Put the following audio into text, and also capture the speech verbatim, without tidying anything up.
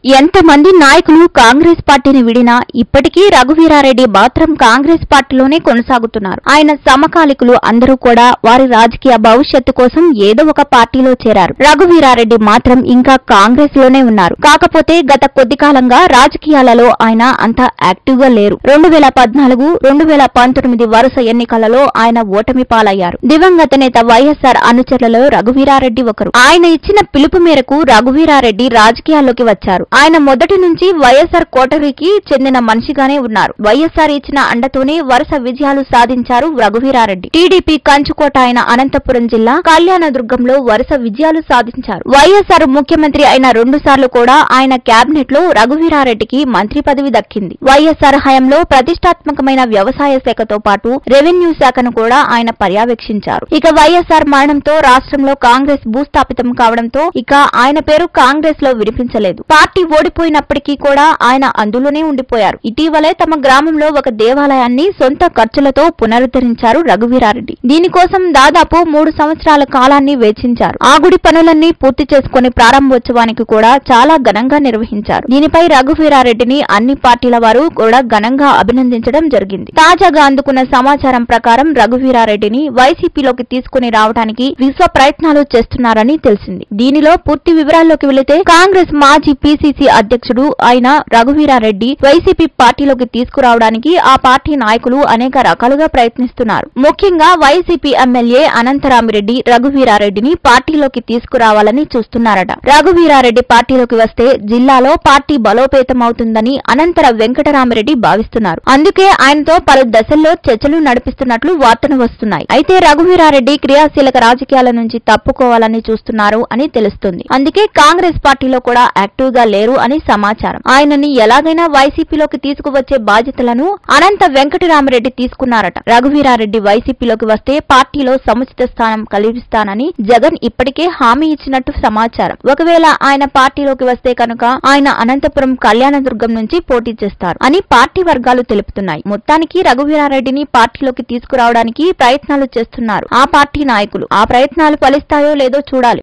ఎంతమంది నాయకులు కాంగ్రెస్ పార్టీని విడినా ఇప్పటికీ రఘువీరారెడ్డి మాత్రం కాంగ్రెస్ పార్టీలోనే కొనసాగుతున్నారు. ఆయన సమకాలికులు అందరూ కూడా వారి రాజకీయ భవిష్యత్తు కోసం ఏదో ఒక పార్టీలో చేరారు. రఘువీరారెడ్డి మాత్రం ఇంకా కాంగ్రెస్ లోనే ఉన్నారు. కాకపోతే గత కొద్ది కాలంగా రాజకీయాలలో ఆయన అంత యాక్టివ్ గా లేరు. రెండు వేల పద్నాలుగు రెండు వేల పంతొమ్మిది వరుస ఎన్నికలలో ఆయన ఓటమి పాలయ్యారు. దివంగత నేత వైఎస్ఆర్ అనుచరులలో రఘువీరారెడ్డి ఒకరు. ఆయన ఇచ్చిన పిలుపు మేరకు రఘువీరారెడ్డి రాజకీయాల్లోకి వచ్చారు. ఆయన మొదటి నుంచి వైఎస్ఆర్ కోటరీకి చెందిన మనిషిగానే ఉన్నారు. వైఎస్ఆర్ ఇచ్చిన అండతోనే వరుస విజయాలు సాధించారు రఘువీరారెడ్డి. టీడీపీ కంచుకోట అయిన అనంతపురం జిల్లా కళ్యాణదుర్గంలో వరుస విజయాలు సాధించారు. వైఎస్ఆర్ ముఖ్యమంత్రి అయిన రెండు సార్లు కూడా ఆయన కేబినెట్ లో రఘువీరారెడ్డికి మంత్రి పదవి దక్కింది. వైఎస్ఆర్ హయాంలో ప్రతిష్టాత్మకమైన వ్యవసాయ శాఖతో పాటు రెవెన్యూ శాఖను కూడా ఆయన పర్యవేక్షించారు. ఇక వైఎస్ఆర్ మరణంతో రాష్ట్రంలో కాంగ్రెస్ భూస్థాపితం కావడంతో ఇక ఆయన పేరు కాంగ్రెస్ లో వినిపించలేదు. పార్టీ ఓడిపోయినప్పటికీ కూడా ఆయన అందులోనే ఉండిపోయారు. ఇటీవలే తమ గ్రామంలో ఒక దేవాలయాన్ని సొంత ఖర్చులతో పునరుద్ధరించారు రఘువీరారెడ్డి. దీనికోసం దాదాపు మూడు సంవత్సరాల కాలాన్ని వెచ్చించారు. ఆ గుడి పనులన్నీ పూర్తి చేసుకుని ప్రారంభోత్సవానికి కూడా చాలా ఘనంగా నిర్వహించారు. దీనిపై రఘువీరారెడ్డిని అన్ని పార్టీల వారు కూడా ఘనంగా అభినందించడం జరిగింది. తాజాగా అందుకున్న సమాచారం ప్రకారం రఘువీరారెడ్డిని వైసీపీలోకి తీసుకుని రావడానికి విశ్వ ప్రయత్నాలు చేస్తున్నారని తెలిసింది. దీనిలో పూర్తి వివరాల్లోకి వెళితే కాంగ్రెస్ మాజీ పీసీసీ అధ్యక్షుడు అయిన రఘువీరారెడ్డి వైసీపీ పార్టీలోకి తీసుకురావడానికి ఆ పార్టీ నాయకులు అనేక రకాలుగా ప్రయత్నిస్తున్నారు. ముఖ్యంగా వైసీపీ ఎమ్మెల్యే అనంతరామిరెడ్డి రఘువీరారెడ్డిని పార్టీలోకి తీసుకురావాలని చూస్తున్నారట. రఘువీరారెడ్డి పార్టీలోకి వస్తే జిల్లాలో పార్టీ బలోపేతమవుతుందని అనంతర వెంకటరామిరెడ్డి భావిస్తున్నారు. అందుకే ఆయనతో పలు దశల్లో చర్చలు నడిపిస్తున్నట్లు వార్తలు వస్తున్నాయి. అయితే రఘువీరారెడ్డి క్రియాశీలక రాజకీయాల నుంచి తప్పుకోవాలని చూస్తున్నారు అని తెలుస్తుంది. అందుకే కాంగ్రెస్ పార్టీలో కూడా యాక్టివ్ గా లేరు అని సమాచారం. ఆయనని ఎలాగైనా వైసీపీలోకి తీసుకువచ్చే బాధ్యతలను అనంత వెంకటరామిరెడ్డి తీసుకున్నారట. రఘువీరారెడ్డి వైసీపీలోకి వస్తే పార్టీలో సముచిత స్థానం కల్పిస్తానని జగన్ ఇప్పటికే హామీ ఇచ్చినట్టు సమాచారం. ఒకవేళ ఆయన పార్టీలోకి వస్తే కనుక ఆయన అనంతపురం కళ్యాణదుర్గం నుంచి పోటీ చేస్తారు అని పార్టీ వర్గాలు తెలుపుతున్నాయి. మొత్తానికి రఘువీరారెడ్డిని పార్టీలోకి తీసుకురావడానికి ప్రయత్నాలు చేస్తున్నారు ఆ పార్టీ నాయకులు. ఆ ప్రయత్నాలు ఫలిస్తాయో లేదో చూడాలి.